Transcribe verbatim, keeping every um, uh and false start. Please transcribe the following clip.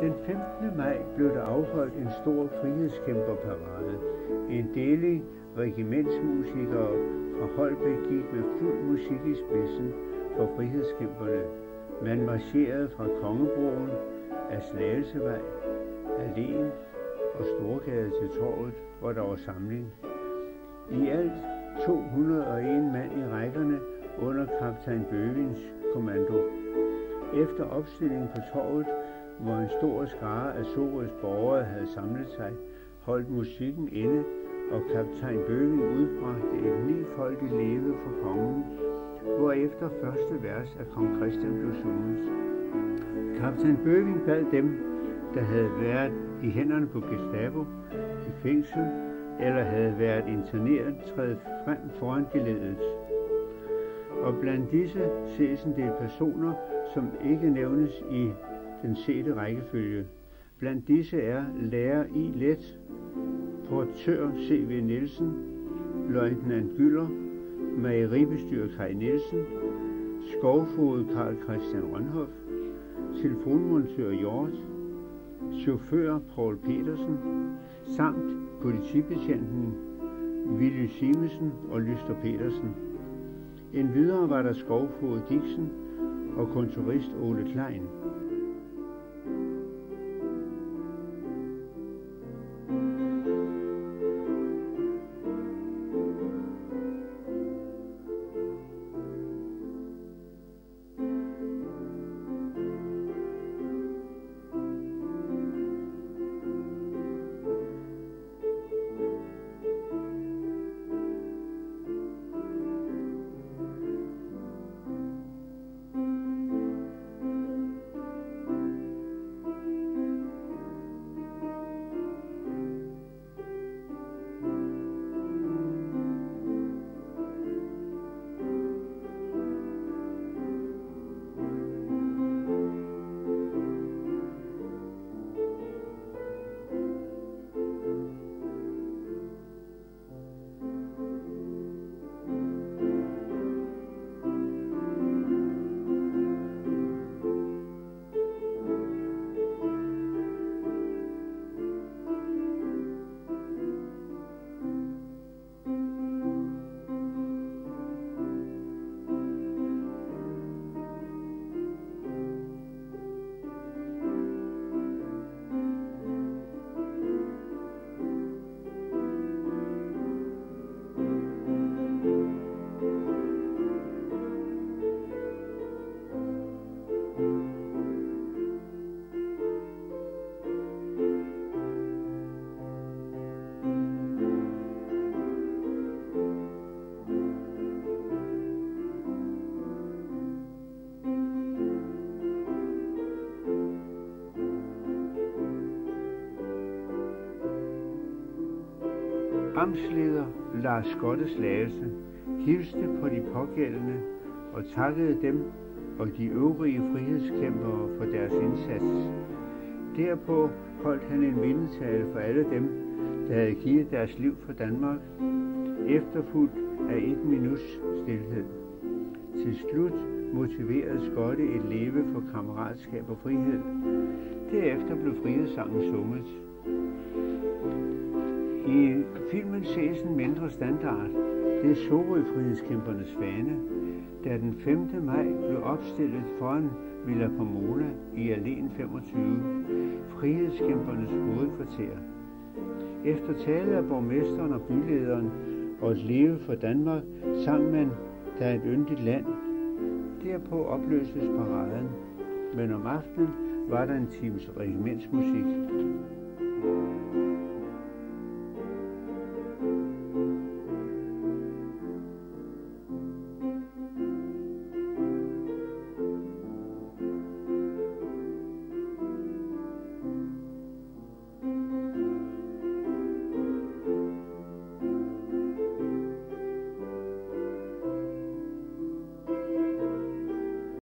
Den femtende maj blev der afholdt en stor frihedskæmperparade. En deling regimentsmusikere fra Holbæk gik med fuld musik i spidsen for frihedskæmperne. Man marcherede fra Kongebroen af Slagelsevej, Alléen og Storgade til torvet, hvor der var samling. I alt to hundrede og en mand i rækkerne under kaptajn Bøvings kommando. Efter opstillingen på torvet, hvor en stor skare af Sorøs borgere havde samlet sig, holdt musikken inde, og kaptajn Bøving udbragte et nifoldigt leve for kongen, hvorefter første vers af kong Christian blev sunget. Kaptajn Bøving bad dem, der havde været i hænderne på Gestapo, i fængsel eller havde været interneret, træde frem foran geleddet. Og blandt disse ses en del personer, som ikke nævnes i den sete rækkefølge. Blandt disse er lærer I. Let, portør C V Nielsen, løjtnant Gyller, mejeribestyrer Kaj Nielsen, skovfoged Carl Christian Rønhoff, telefonmontør Hjort, chauffør Paul Petersen, samt politibetjenten Willy Simensen og Lyster Petersen. Endvidere var der skovfoged Dixen og kontorist Ole Klein. Amtsleder Lars Skotte Slagelse hilste på de pågældende og takkede dem og de øvrige frihedskæmpere for deres indsats. Derpå holdt han en mindetale for alle dem, der havde givet deres liv for Danmark, efterfulgt af et minuts stilhed. Til slut motiverede Skotte et leve for kammeratskab og frihed. Derefter blev frihedssangen sunget. I filmen ses en mindre standard. Det er Sorø-frihedskæmpernes fane, der den femte maj blev opstillet foran Villa Pomona i Alléen femogtyve, frihedskæmpernes hovedkvarter. Efter tale af borgmesteren og bylederen og et leve for Danmark, sang man "Der er et yndigt land". Derpå opløstes paraden, men om aftenen var der en times regimentsmusik.